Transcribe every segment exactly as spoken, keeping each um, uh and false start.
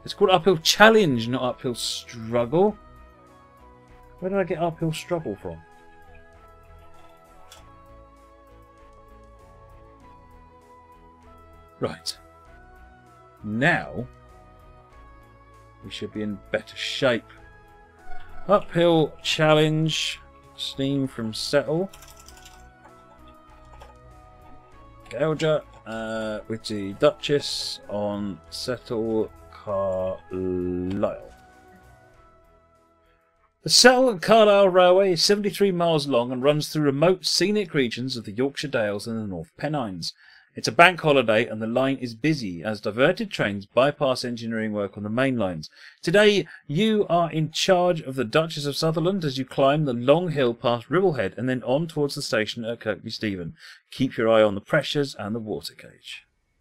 It's called uphill challenge, not uphill struggle. Where did I get uphill struggle from? Right. Now, we should be in better shape. Uphill challenge. Steam from Settle. Gougaaa uh, with the Duchess on Settle Carlisle. The Settle and Carlisle Railway is seventy-three miles long and runs through remote scenic regions of the Yorkshire Dales and the North Pennines. It's a bank holiday and the line is busy as diverted trains bypass engineering work on the main lines. Today, you are in charge of the Duchess of Sutherland as you climb the long hill past Ribblehead and then on towards the station at Kirkby Stephen. Keep your eye on the pressures and the water gauge.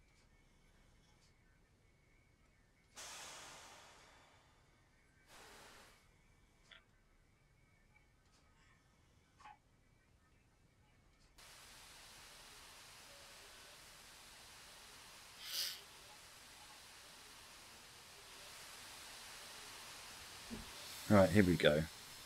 Right, here we go.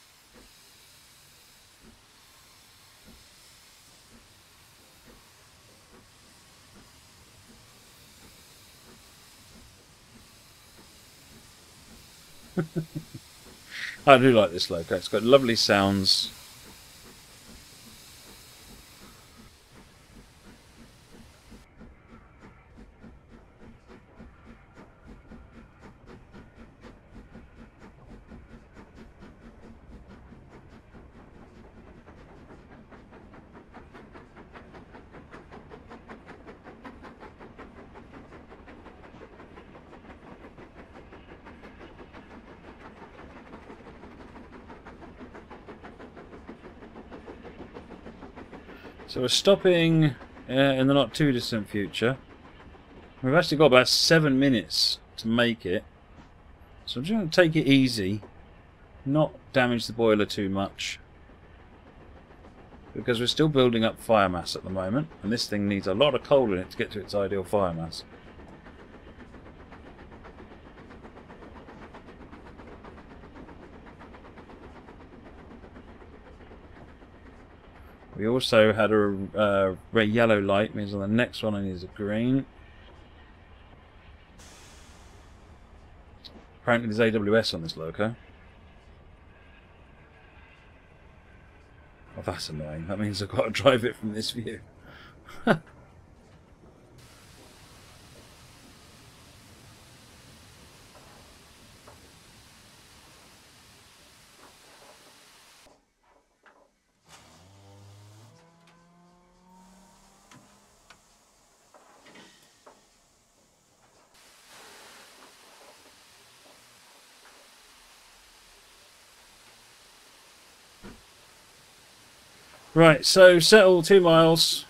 I do like this loco. It's got lovely sounds. So we're stopping uh, in the not too distant future. We've actually got about seven minutes to make it. So I'm just going to take it easy. Not damage the boiler too much. Because we're still building up fire mass at the moment. And this thing needs a lot of coal in it to get to its ideal fire mass. We also had a uh, red yellow light, means on the next one I need a green. Apparently there's A W S on this loco. Oh, that's annoying. That means I've got to drive it from this view. Right, so settle two miles.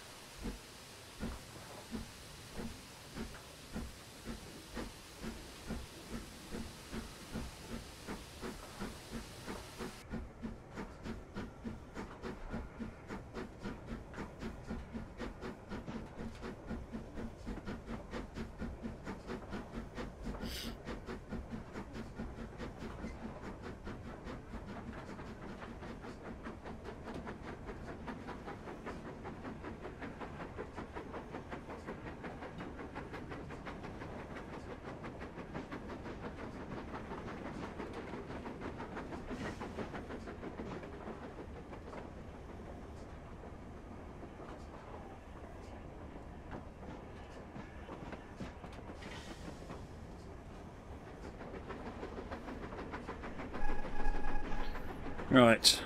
Right.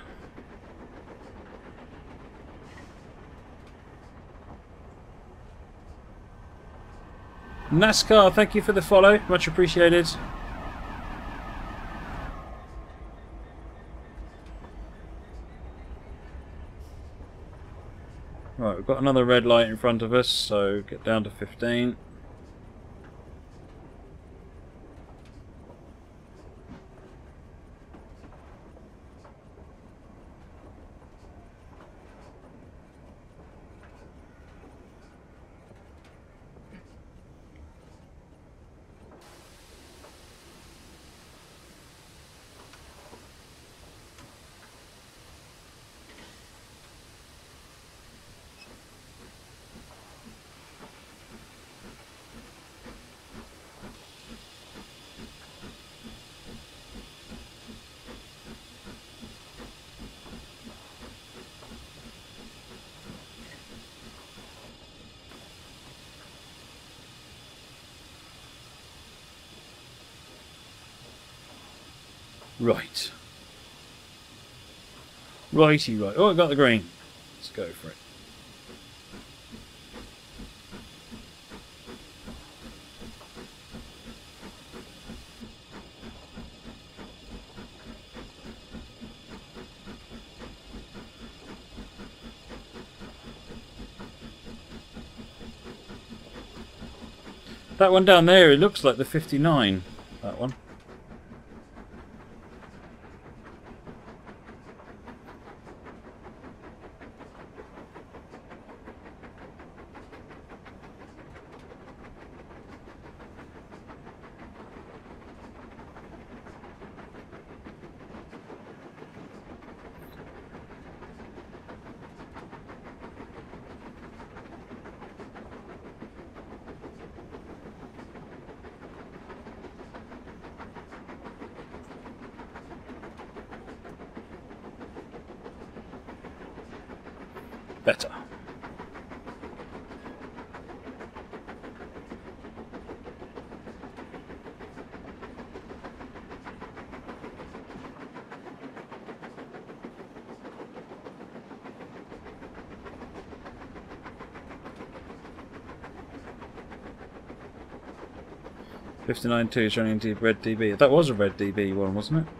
NASCAR, thank you for the follow. Much appreciated. Right, we've got another red light in front of us, so get down to fifteen. Right. Righty, right. Oh, I got the green. Let's go for it. That one down there, it looks like the fifty-nine. That one. Better. fifty-nine two is running into red D B. That was a red D B one, wasn't it?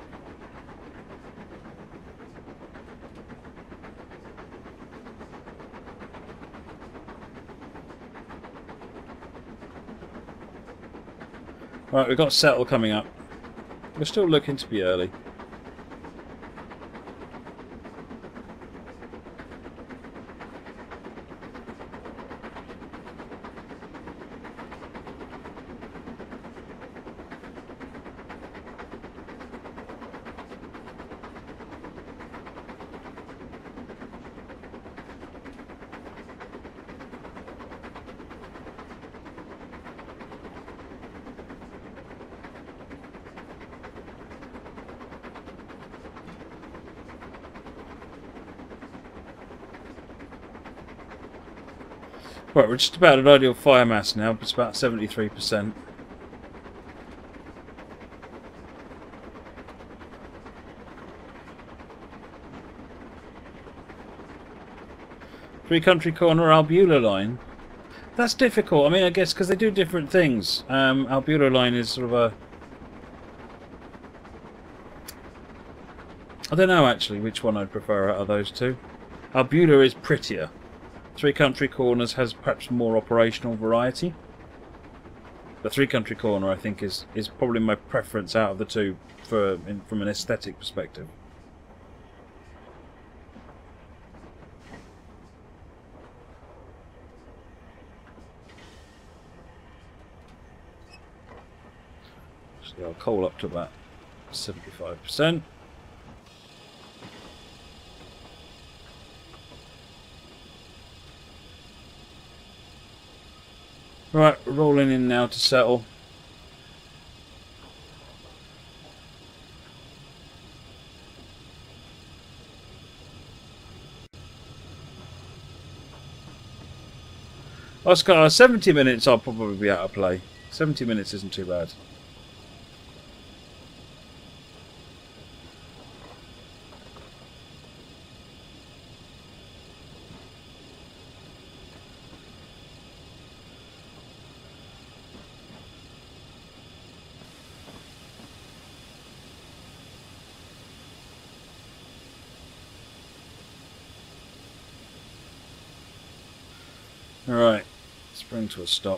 Right, we've got settle coming up. We're still looking to be early. Right, we're just about at ideal fire mass now, but it's about seventy-three percent. Three country corner albular line. That's difficult. I mean, I guess because they do different things. Um, albular line is sort of a... I don't know actually which one I'd prefer out of those two. Albular is prettier. Three country corners has perhaps more operational variety. But three country corner, I think, is is probably my preference out of the two for in, from an aesthetic perspective. So I'll coal up to about seventy-five percent. Right, rolling in now to settle. Oscar, seventy minutes I'll probably be out of play. seventy minutes isn't too bad. Alright, let's bring to a stop.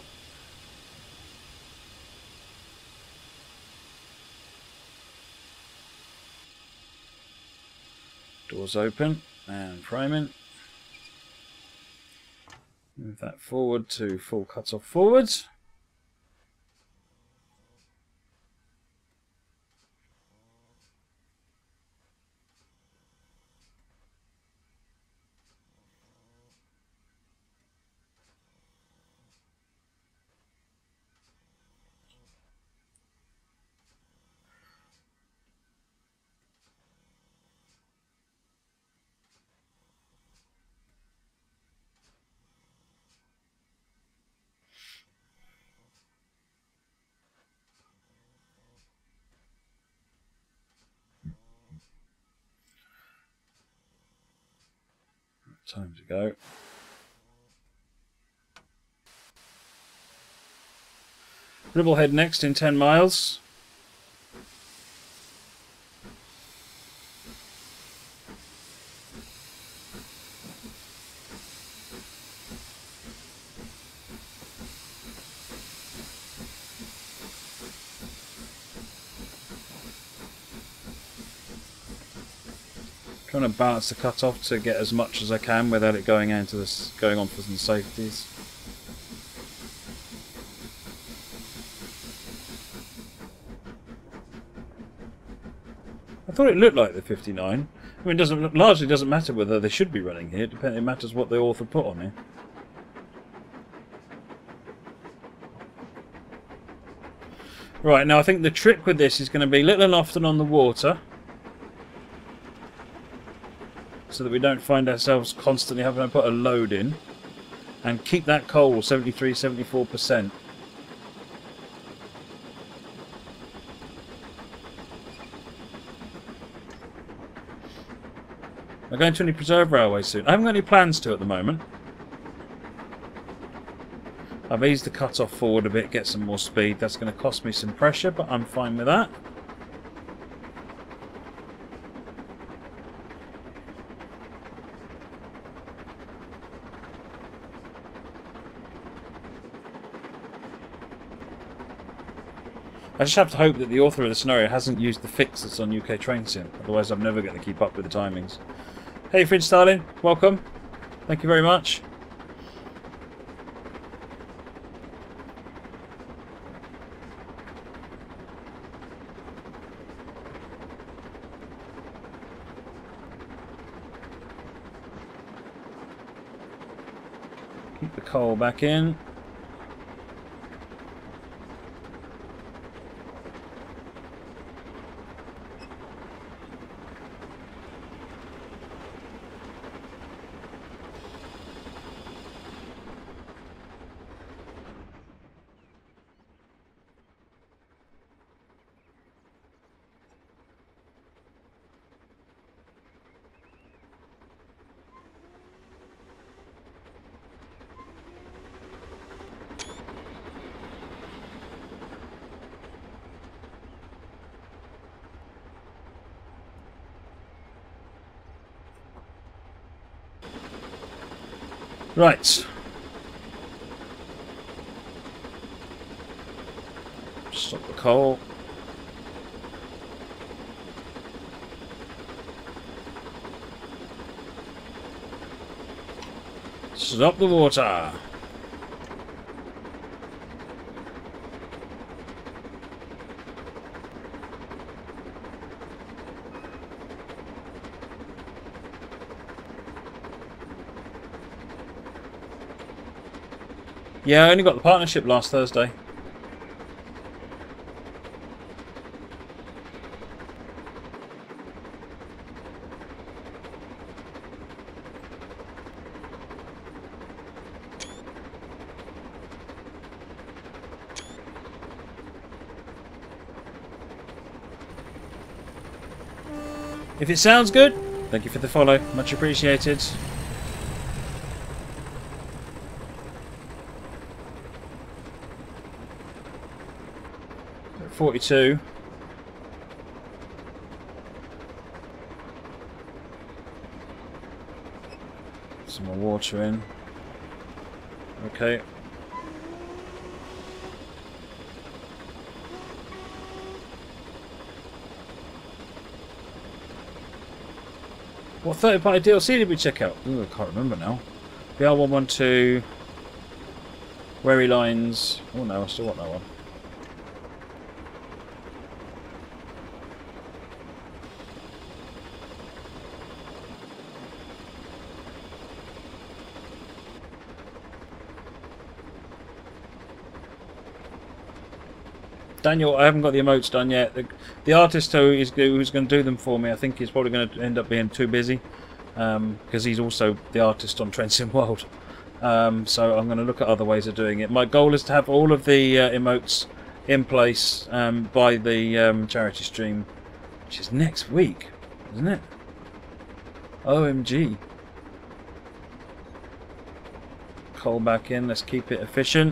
Doors open and priming. Move that forward to full cut off forwards. Time to go. Ribblehead next in ten miles. Trying to balance the cut-off to get as much as I can without it going into this, going on for some safeties. I thought it looked like the fifty-nine. I mean, it doesn't largely doesn't matter whether they should be running here. It matters what the author put on here. Right, now I think the trick with this is going to be little and often on the water, so that we don't find ourselves constantly having to put a load in, and keep that coal seventy-three, seventy-four percent. I'm going to any preserve railway soon. I haven't got any plans to at the moment. I've eased the cut-off forward a bit, get some more speed. That's going to cost me some pressure, but I'm fine with that. I just have to hope that the author of the scenario hasn't used the fix that's on U K Train Sim. Otherwise I'm never going to keep up with the timings. Hey Fridge Starling, welcome. Thank you very much. Keep the coal back in. Right. Stop the coal. Stop the water. Yeah, I only got the partnership last Thursday. If it sounds good, thank you for the follow. Much appreciated. forty-two. Some more water in. Okay. What third party D L C did we check out? Ooh, I can't remember now. B R one twelve. Wherry Lines. Oh no, I still want that one. Daniel, I haven't got the emotes done yet. The, the artist who is who's going to do them for me, I think he's probably going to end up being too busy because um, he's also the artist on Train Sim World. Um, so I'm going to look at other ways of doing it. My goal is to have all of the uh, emotes in place um, by the um, charity stream, which is next week, isn't it? O M G. coal back in. Let's keep it efficient.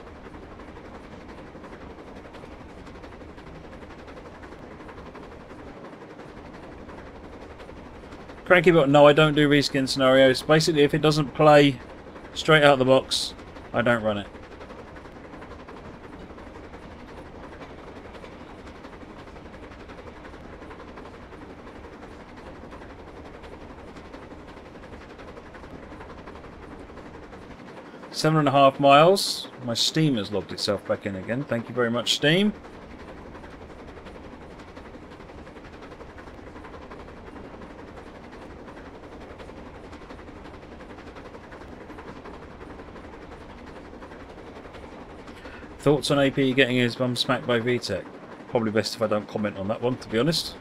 Cranky but no, I don't do reskin scenarios. Basically, if it doesn't play straight out of the box, I don't run it. Seven and a half miles. My Steam has logged itself back in again. Thank you very much, Steam. Thoughts on A P getting his bum smacked by V TEC? Probably best if I don't comment on that one, to be honest.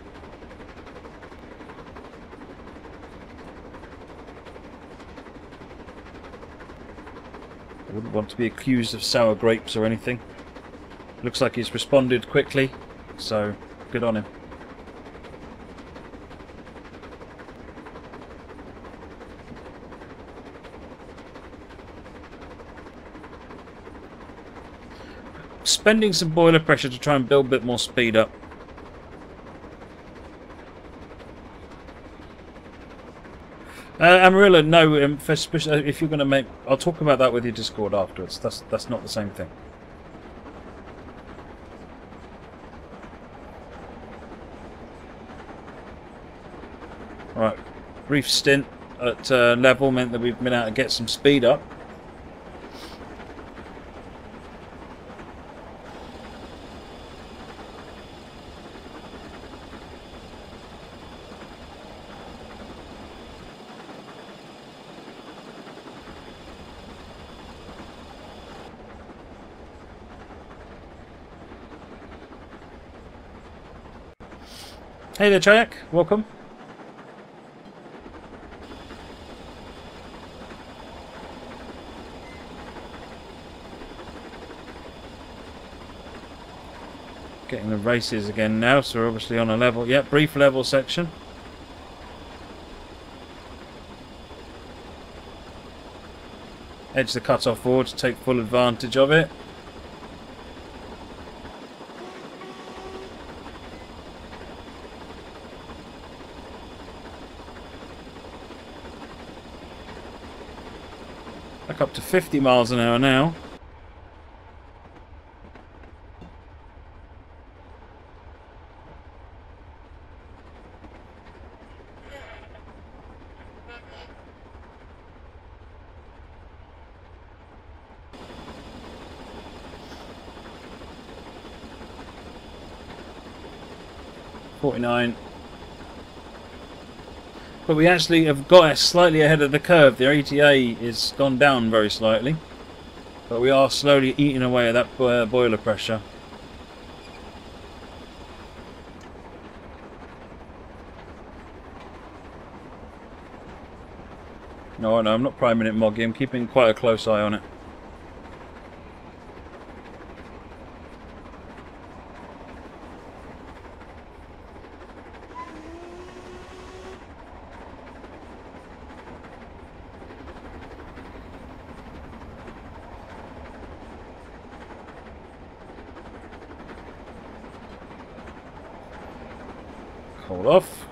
I wouldn't want to be accused of sour grapes or anything. Looks like he's responded quickly, so good on him. Spending some boiler pressure to try and build a bit more speed up. Uh, Amarillo, no. Um, for if you're going to make, I'll talk about that with your Discord afterwards. That's that's not the same thing. Right, brief stint at uh, level meant that we've been able to get some speed up. Hey there, Chayak. Welcome. Getting the races again now, so we're obviously on a level. Yep, brief level section. Edge the cut-off board to take full advantage of it. Back up to fifty miles an hour now. forty-nine. But we actually have got slightly ahead of the curve. The E T A is gone down very slightly. But we are slowly eating away at that bo boiler pressure. No, no, I'm not priming it, Moggy. I'm keeping quite a close eye on it. Hold off.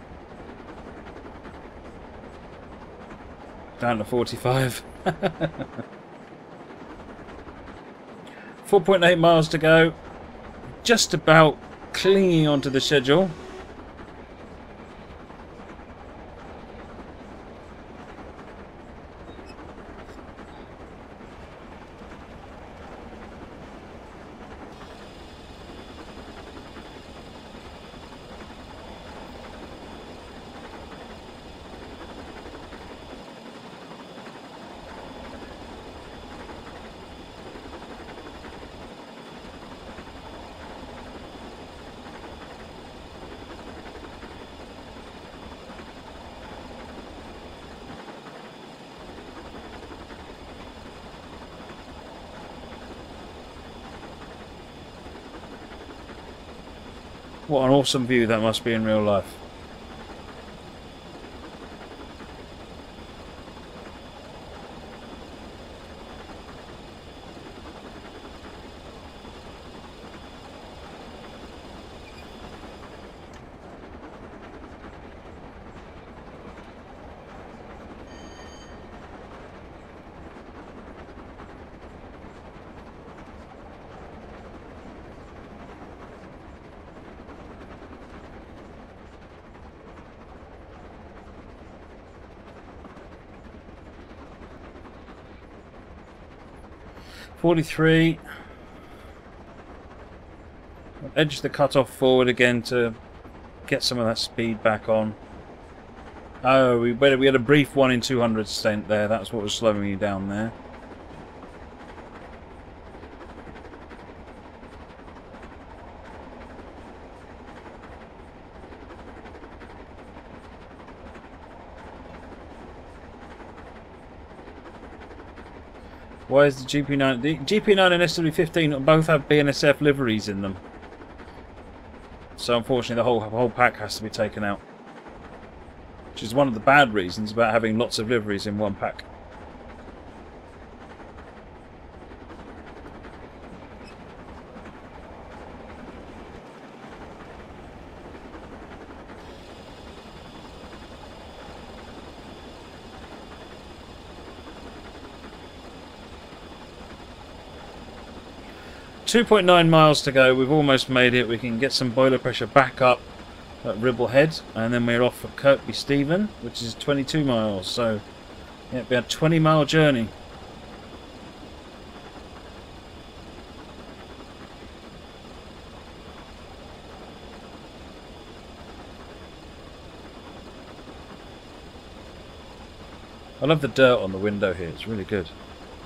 Down to forty-five. four point eight miles to go. Just about clinging onto the schedule. What an awesome view that must be in real life. forty-three. Edge the cutoff forward again to get some of that speed back on. Oh, we we had a brief one in two hundred stent there. That's what was slowing you down there. Why is the G P nine... The G P nine and S W fifteen both have B N S F liveries in them. So unfortunately the whole, the whole pack has to be taken out. Which is one of the bad reasons about having lots of liveries in one pack. two point nine miles to go. We've almost made it. We can get some boiler pressure back up at Ribble Head, and then we're off for Kirkby Stephen, which is twenty-two miles. So yeah, it'll be a twenty mile journey. I love the dirt on the window here. It's really good.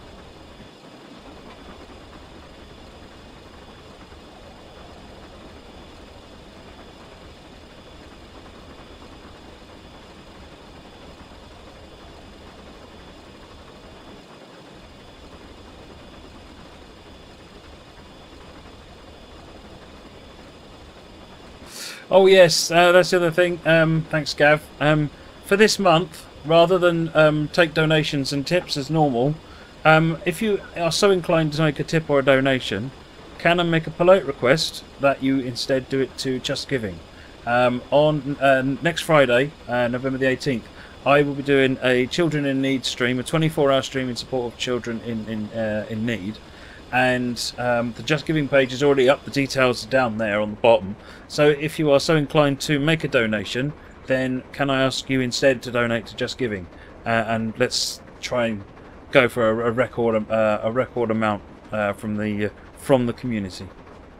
Oh yes, uh, that's the other thing. Um, thanks, Gav. Um, for this month, rather than um, take donations and tips as normal, um, if you are so inclined to make a tip or a donation, can I make a polite request that you instead do it to Just Giving? Um, on uh, next Friday, uh, November the eighteenth, I will be doing a Children in Need stream, a twenty-four hour stream in support of children in in uh, in need. And um, the Just Giving page is already up. The details are down there on the bottom. So if you are so inclined to make a donation, then can I ask you instead to donate to Just Giving, uh, and let's try and go for a, a record uh, a record amount uh, from the uh, from the community.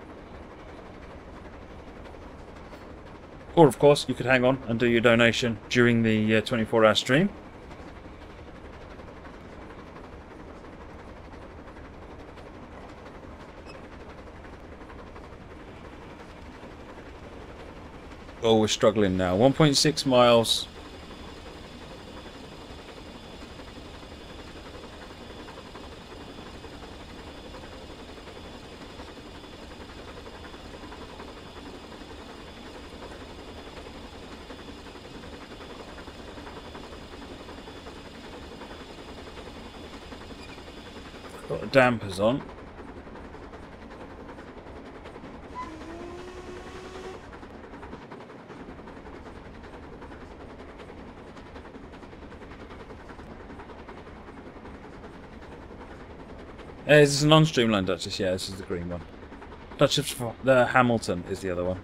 Or of course you could hang on and do your donation during the uh, twenty-four hour stream. Oh, we're struggling now. one point six miles. Got the dampers on. Uh, is this a non-streamlined Duchess? Yeah, this is the green one. Duchess, the Hamilton is the other one.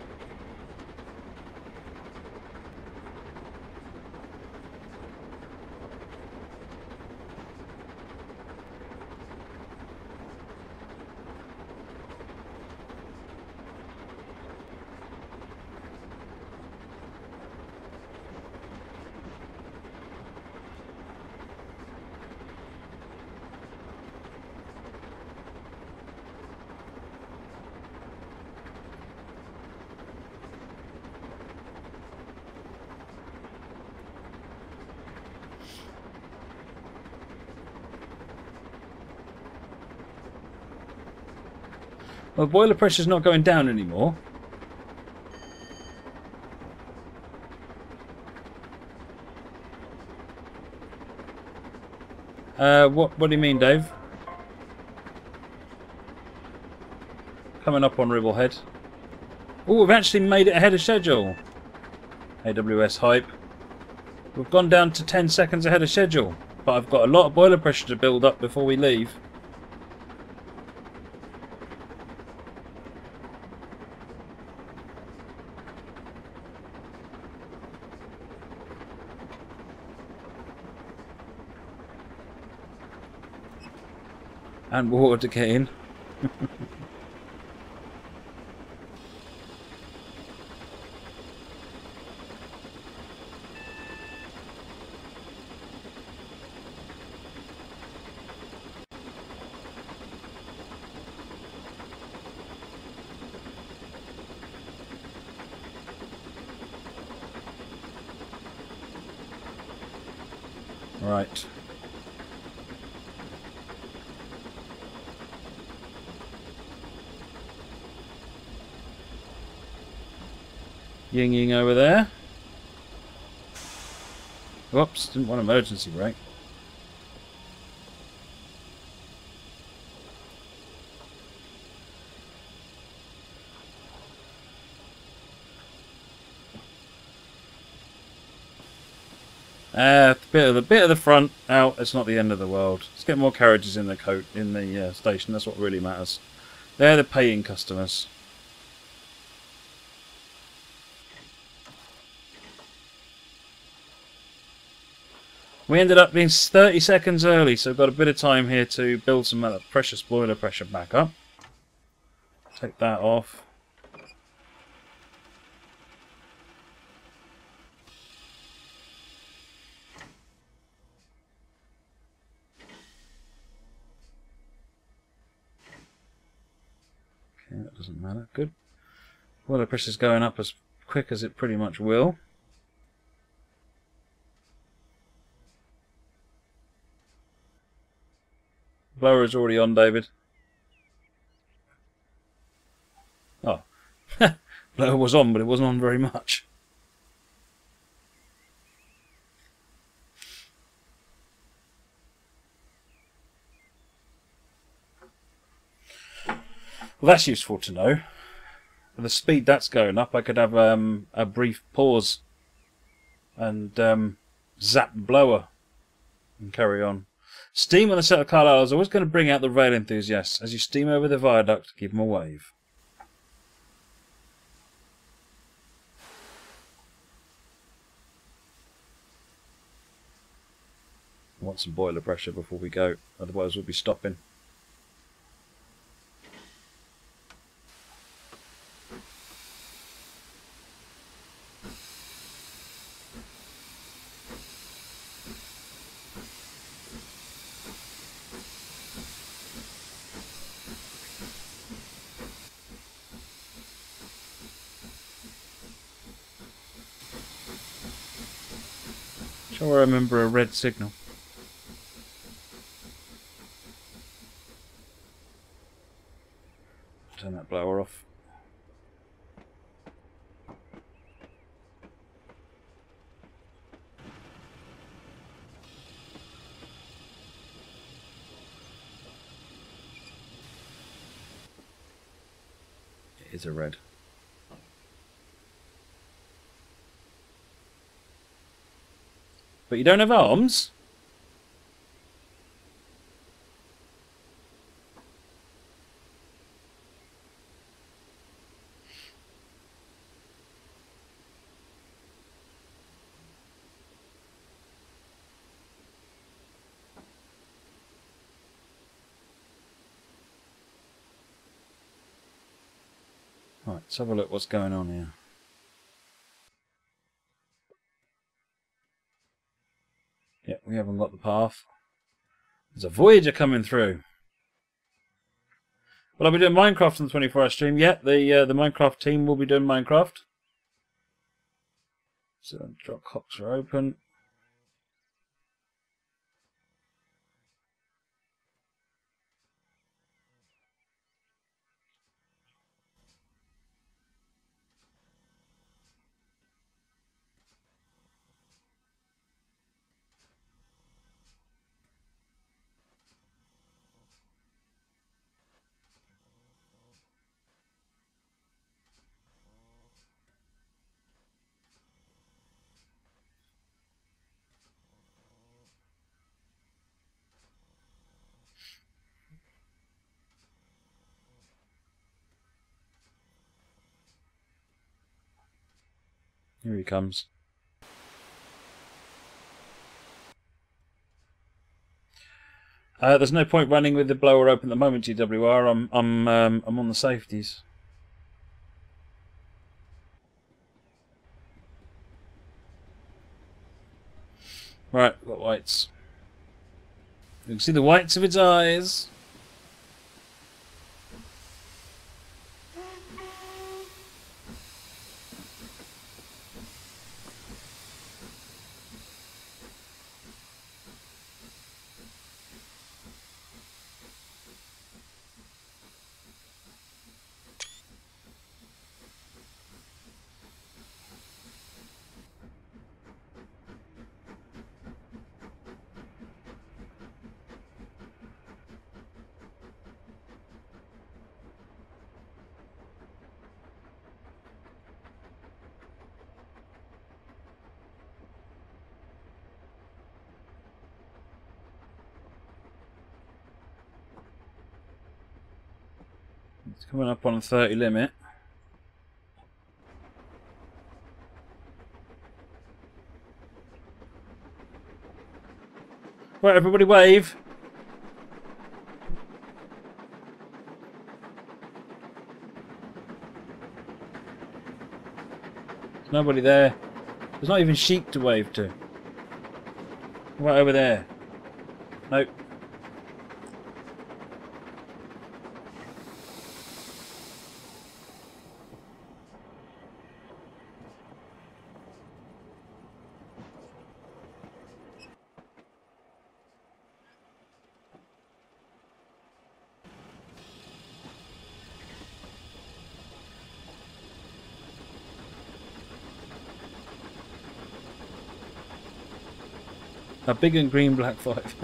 Well, boiler pressure's not going down anymore. Uh, what, what do you mean, Dave? Coming up on Ribblehead. Oh, we've actually made it ahead of schedule. A W S hype. We've gone down to ten seconds ahead of schedule, but I've got a lot of boiler pressure to build up before we leave. And water to get in. Right. Ying ying over there. Whoops, didn't want emergency brake. Uh, bit of the bit of the front out. It's not the end of the world. Let's get more carriages in the coat in the uh, station. That's what really matters. They're the paying customers. We ended up being thirty seconds early, so we've got a bit of time here to build some of that precious boiler pressure back up. Take that off. Okay, that doesn't matter. Good. Boiler pressure's going up as quick as it pretty much will. Blower is already on, David. Oh. Blower was on, but it wasn't on very much. Well, that's useful to know. With the speed that's going up, I could have um, a brief pause and um, zap blower and carry on. Steam on the set of Carlisle is always going to bring out the rail enthusiasts. As you steam over the viaduct, give them a wave. I want some boiler pressure before we go, otherwise we'll be stopping. Sure, I remember a red signal. Turn that blower off. It is a red. But you don't have arms? Right, let's have a look what's going on here. Yeah, we haven't got the path. There's a Voyager coming through. Well, I'll be doing Minecraft on the twenty-four hour stream. Yeah, the uh, the Minecraft team will be doing Minecraft. So, drop cocks are open. Here he comes. Uh, there's no point running with the blower open at the moment, G W R. I'm I'm um, I'm on the safeties. Right, got whites. You can see the whites of its eyes. It's coming up on a thirty limit. Right, everybody wave. There's nobody there. There's not even sheep to wave to. Right over there. Nope. A big and green black five.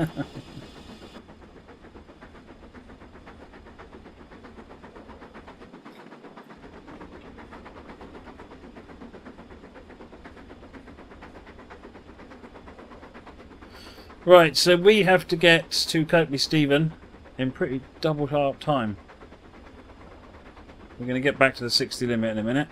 Right, so we have to get to Coatley Stephen in pretty double sharp time. We're going to get back to the sixty limit in a minute.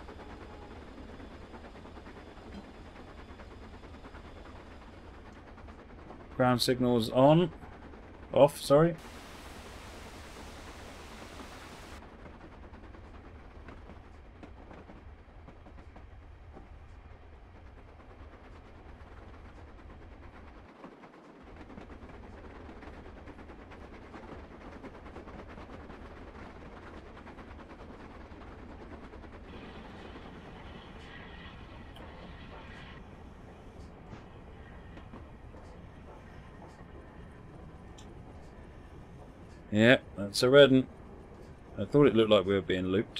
Ground signals on. Off, sorry. Yeah, that's a red one. I thought it looked like we were being looped.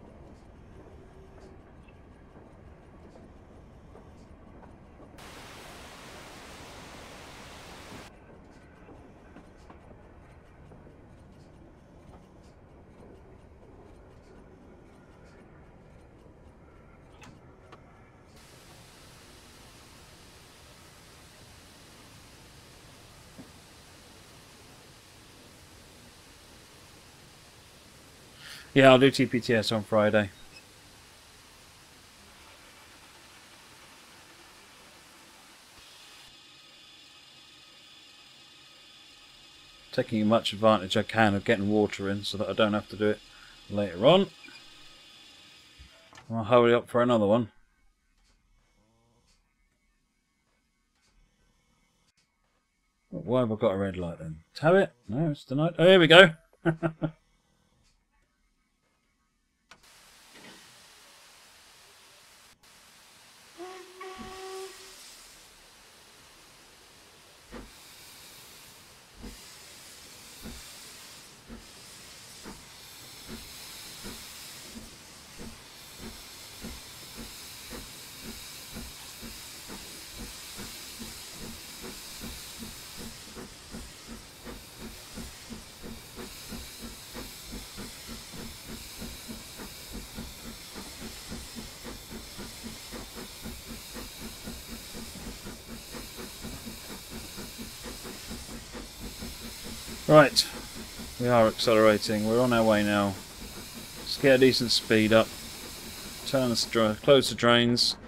Yeah, I'll do T P T S on Friday. Taking as much advantage I can of getting water in so that I don't have to do it later on. I'll hurry up for another one. Why have I got a red light then? Have it? No, it's the night. Oh, here we go. Right, we are accelerating. We're on our way now. Let's get a decent speed up. Turn the close the drains.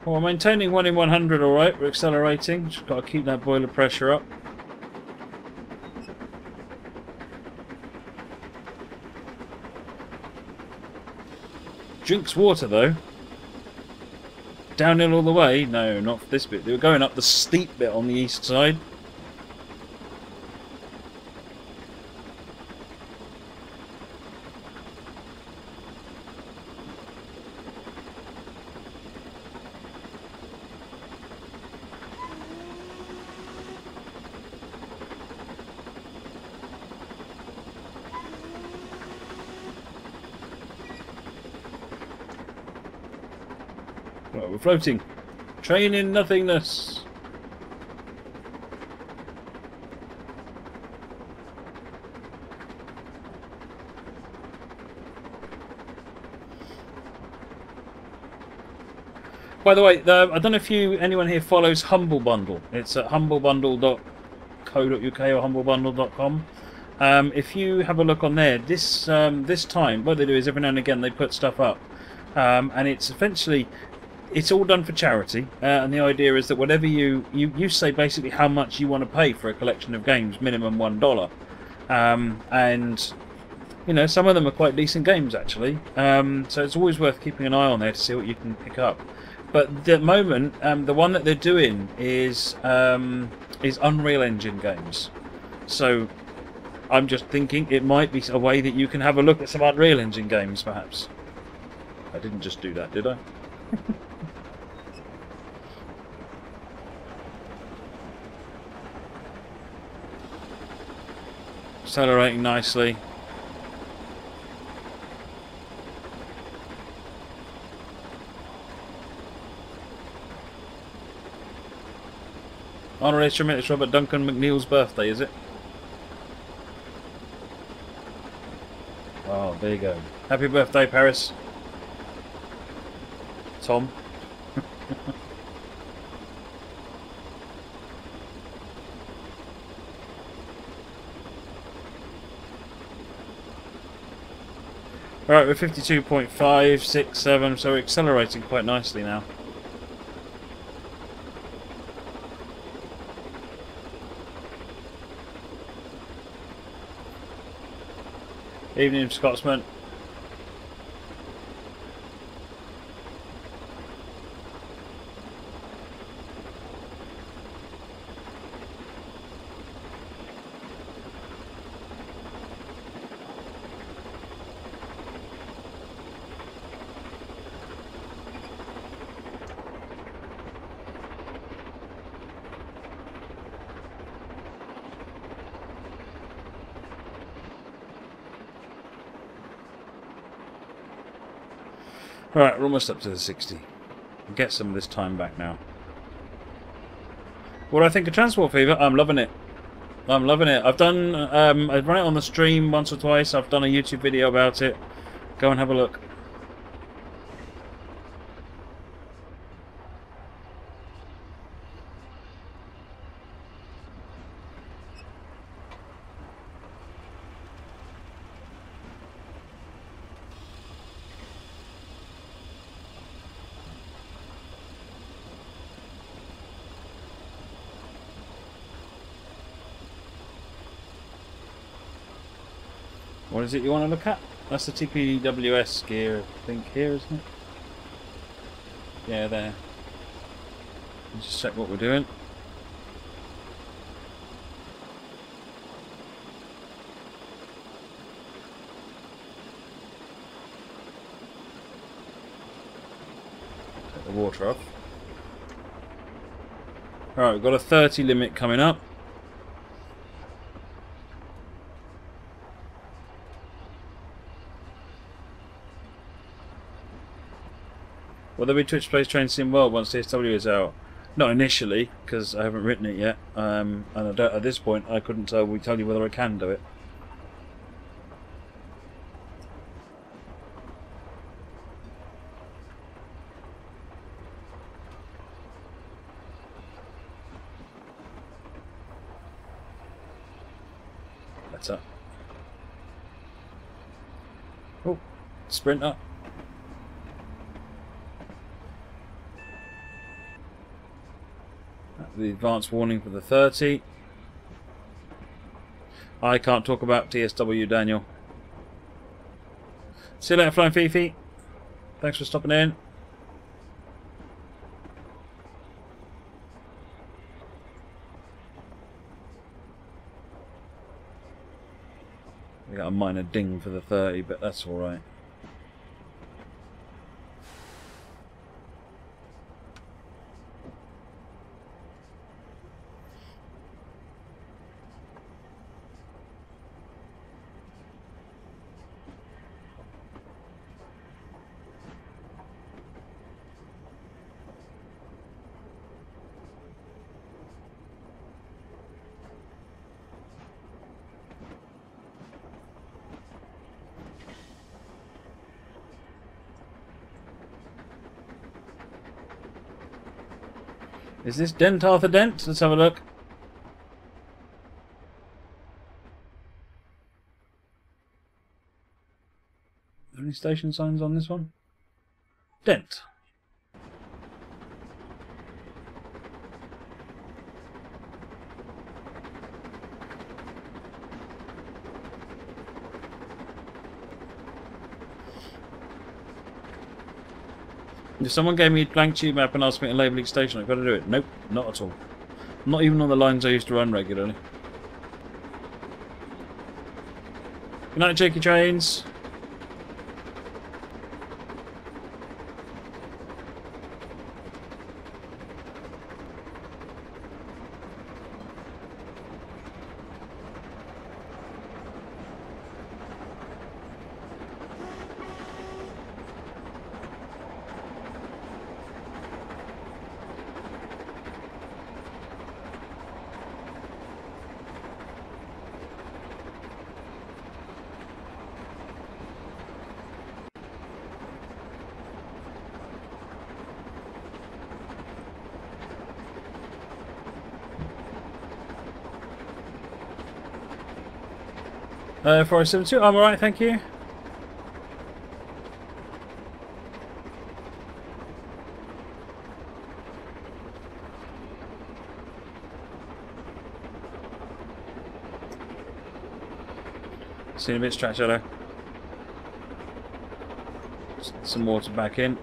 Well, we're maintaining one in one hundred alright, we're accelerating, just got to keep that boiler pressure up. Drinks water though. Downhill all the way? No, not for this bit. They were going up the steep bit on the east side. Well, we're floating. Train in nothingness. By the way, the, I don't know if you anyone here follows Humble Bundle. It's at humble bundle dot co dot U K or humble bundle dot com. Um, if you have a look on there, this um, this time, what they do is every now and again they put stuff up, um, and it's essentially it's all done for charity. Uh, and the idea is that whatever you, you you say basically how much you want to pay for a collection of games, minimum one dollar, um, and you know some of them are quite decent games actually. Um, so it's always worth keeping an eye on there to see what you can pick up. But at the moment, um, the one that they're doing is um, is Unreal Engine games. So I'm just thinking it might be a way that you can have a look at some Unreal Engine games, perhaps. I didn't just do that, did I? Accelerating nicely. Honorary instrument, it's Robert Duncan McNeil's birthday, is it? Oh, there you go. Happy birthday, Paris. Tom. Right, we're fifty-two point five, six, seven, so we're accelerating quite nicely now. Evening, Scotsman. Right, we're almost up to the sixty. We'll get some of this time back now. What do I think of Transport Fever? I'm loving it. I'm loving it. I've done, um, I've run it on the stream once or twice. I've done a YouTube video about it. Go and have a look. What is it you want to look at? That's the T P W S gear, I think, here, isn't it? Yeah, there. Let's just check what we're doing. Take the water off. Alright, we've got a thirty limit coming up. Will there be Twitch Plays Train Sim World once T S W is out? Not initially, because I haven't written it yet, um, and I don't, at this point I couldn't tell, we tell you whether I can do it. That's up. Oh, sprint up. the advance warning for the thirty. I can't talk about T S W, Daniel. See you later, Flying Fifi. Thanks for stopping in. We got a minor ding for the thirty, but that's alright. Is this Dent Arthur Dent? Let's have a look. Are there any station signs on this one? Dent. If someone gave me a blank tube map and asked me to label each station, I've got to do it. Nope, not at all. Not even on the lines I used to run regularly. Good night, Jakey Trains. Uh, four seven two, I'm alright, thank you. Seen a bit stretch shadow. Some water back in.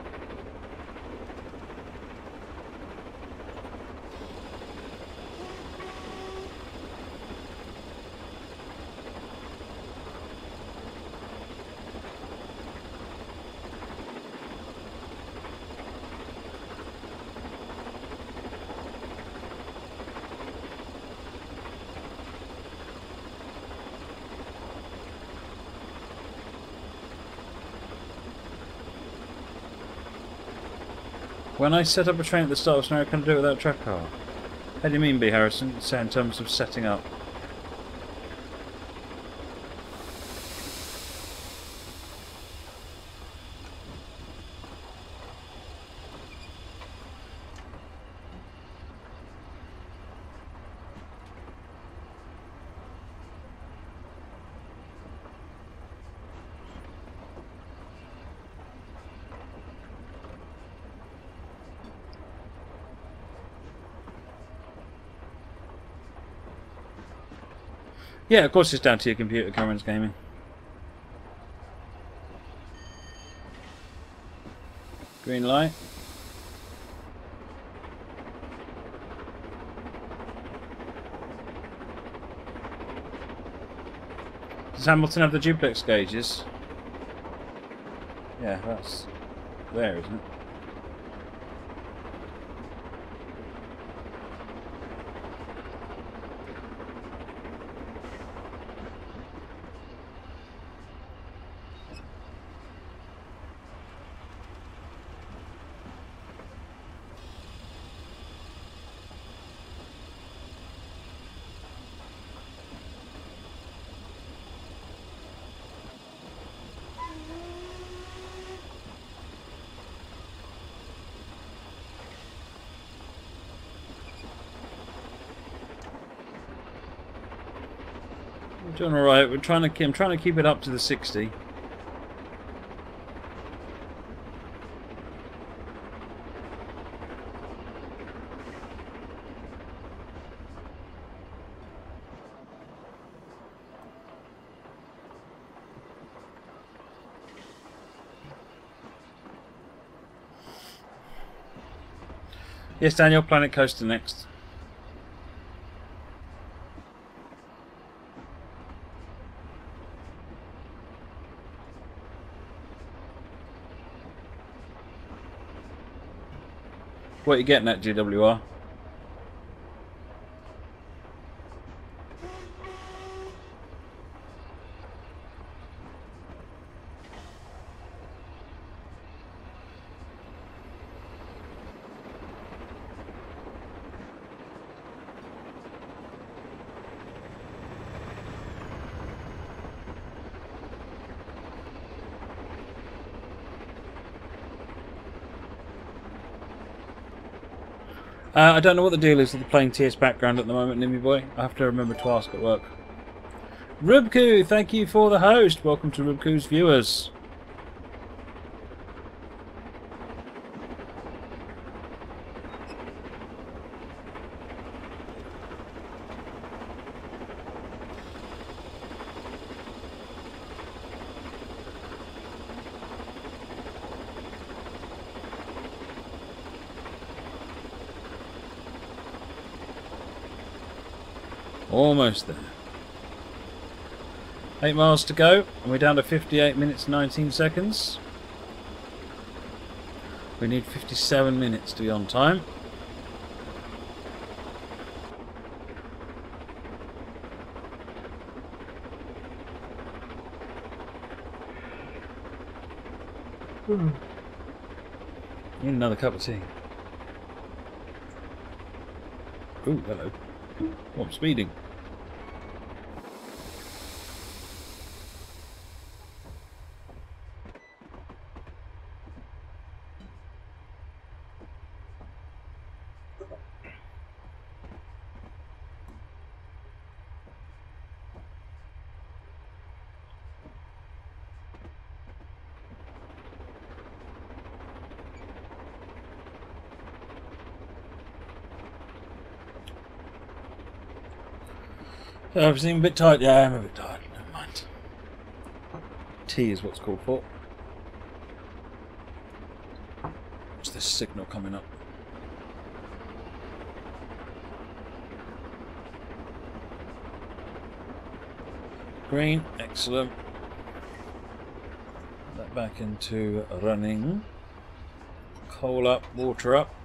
When I set up a train at the start of scenario, can I do it without track car? How do you mean, B. Harrison? Say in terms of setting up. Yeah, of course it's down to your computer, Cameron's Gaming. Green light. Does Hamilton have the duplex gauges? Yeah, that's there, isn't it? Doing all right. We're trying to. I'm trying to keep it up to the sixty. Yes, Daniel, Planet Coaster next. What are you getting at, G W R? Uh, I don't know what the deal is with the playing T S background at the moment, Nimmy boy. I have to remember to ask at work. Rubku, thank you for the host. Welcome to Rubku's viewers. Almost there. Eight miles to go, and we're down to fifty-eight minutes nineteen seconds. We need fifty-seven minutes to be on time. Mm. Need another cup of tea. Ooh, hello. Oh, I'm speeding. Oh, I seem a bit tired. Yeah, I'm a bit tired. Never mind. Tea is what's called for. What's this signal coming up? Green, excellent. Put that back into running. Coal up, water up.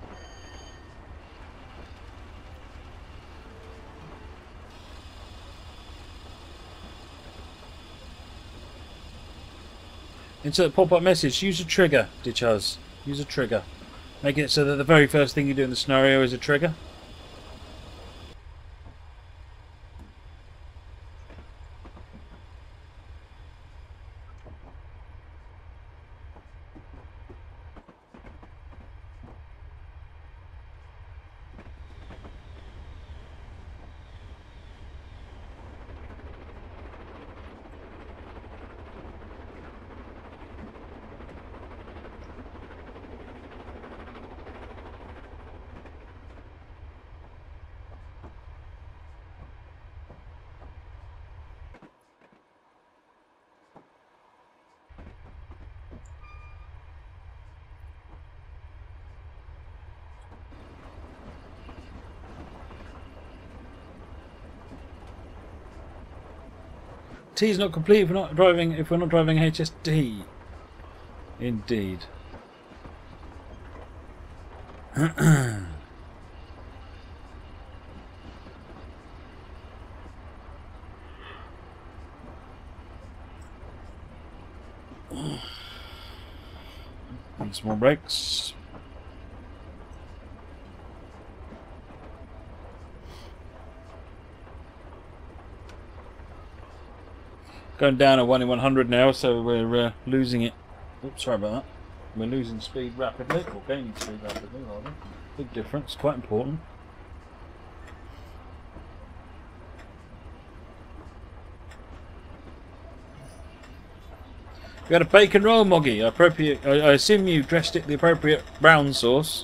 Insert pop-up message. Use a trigger, Duchess. Use a trigger. Make it so that the very first thing you do in the scenario is a trigger. T is not complete if we're not driving if we're not driving H S D. Indeed. And some more brakes. Going down at one in one hundred now, so we're uh, losing it. Oops, sorry about that. We're losing speed rapidly, or gaining speed rapidly, rather. Big difference, quite important. We got a bacon roll, Moggy. Appropriate. I, I assume you dressed it the appropriate brown sauce.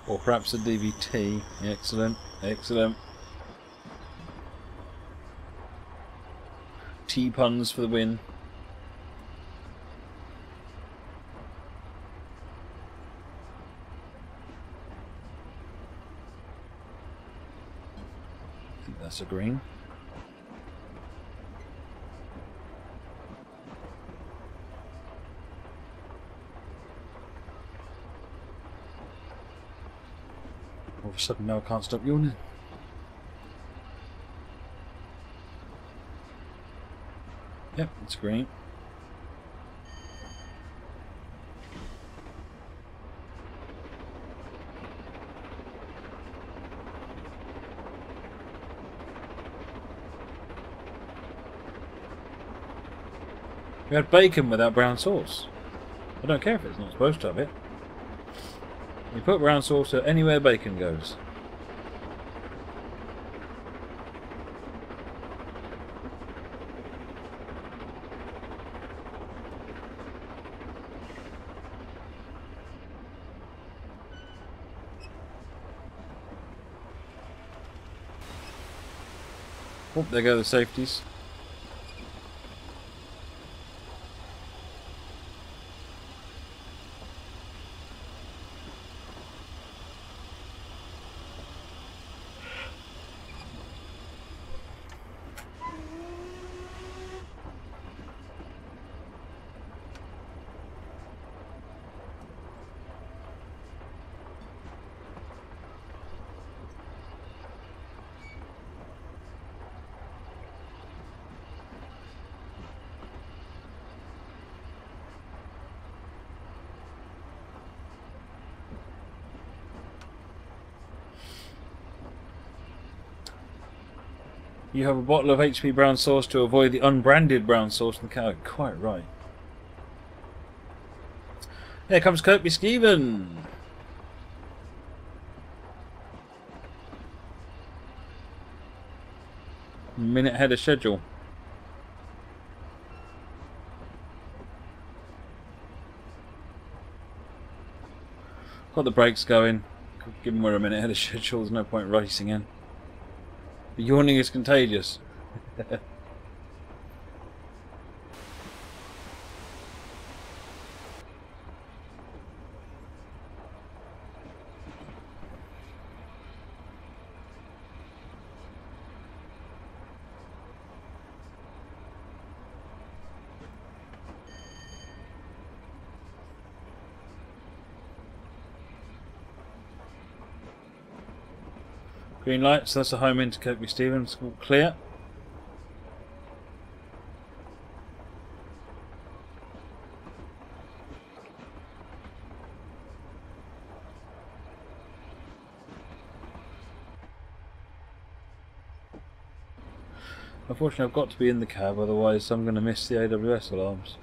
Or perhaps a D V T. Excellent, excellent. T puns for the win. I think that's a green. All of a sudden now I can't stop yawning. Yep, it's green. We had bacon without brown sauce. I don't care if it's not supposed to have it. You put brown sauce anywhere bacon goes. Oh, there go the safeties. You have a bottle of H P brown sauce to avoid the unbranded brown sauce in the cow. Quite right. Here comes Kirby Skeeven. Minute ahead of schedule. Got the brakes going. Given we're a minute ahead of schedule, there's no point racing in. The yawning is contagious. Green light, so that's the home into Kirby Stevens. All clear. Unfortunately, I've got to be in the cab, otherwise I'm going to miss the A W S alarms.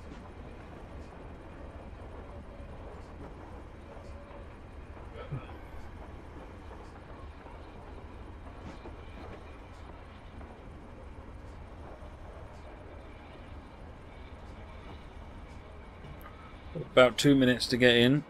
About two minutes to get in.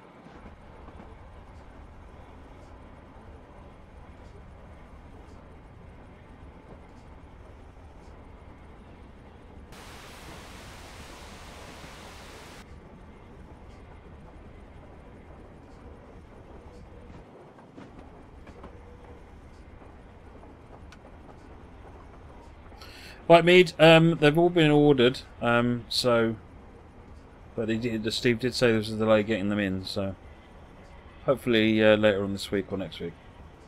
White mead, um, they've all been ordered, um, so, but he did, Steve did say there was a delay getting them in, so hopefully uh, later on this week or next week.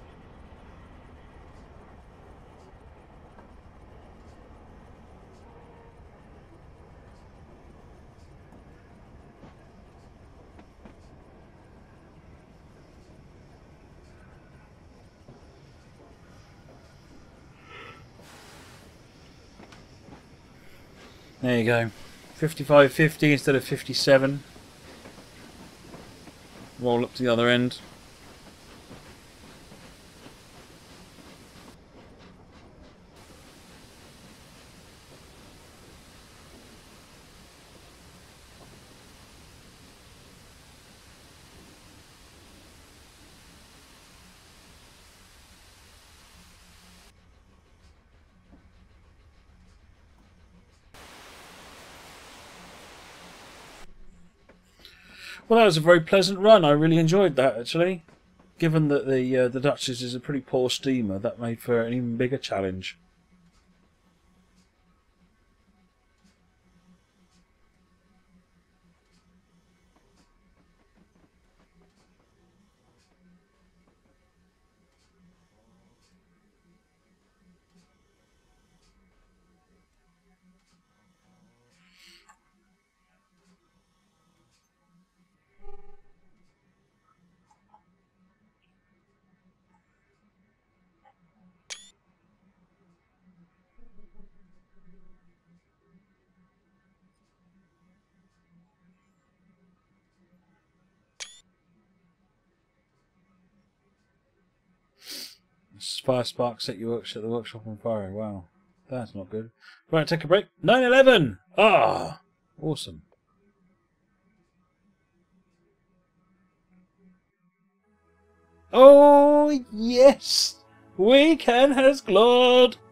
There you go, fifty-five fifty instead of fifty-seven. Roll up to the other end. Well, that was a very pleasant run. I really enjoyed that, actually. Given that the uh, the Duchess is a pretty poor steamer, that made for an even bigger challenge. Fire spark set your workshop, the workshop on fire. Wow, that's not good. Right, take a break. nine eleven. Ah, awesome. Oh yes, weekend has glowed.